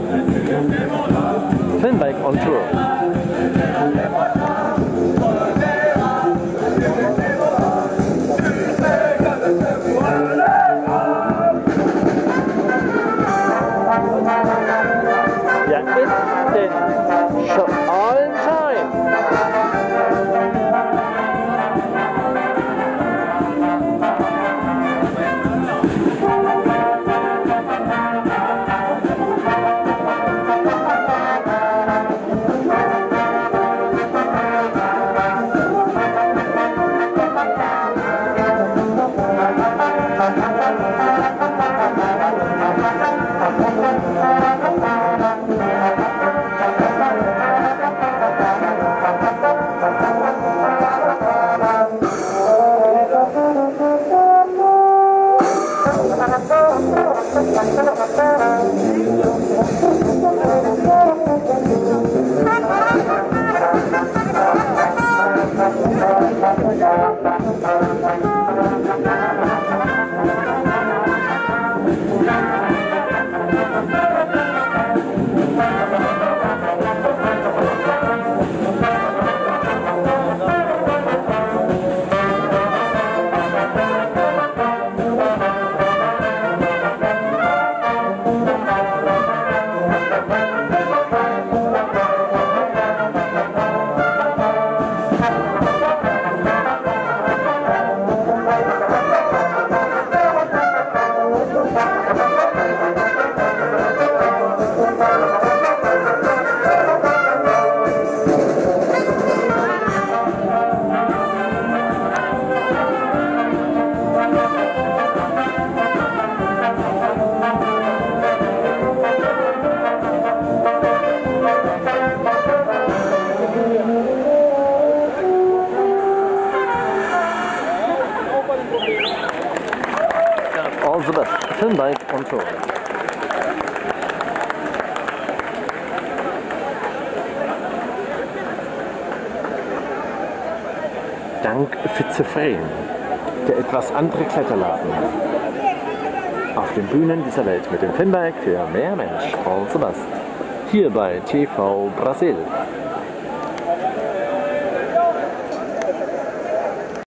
Finnbike on Tour. Ja, it's the show all time. All the best. Finnbike on Tour. Dank Fitzefreen, der etwas andere Kletterladen auf den Bühnen dieser Welt mit dem Finnbike für mehr Mensch. All the best. Hier bei TV Brasil.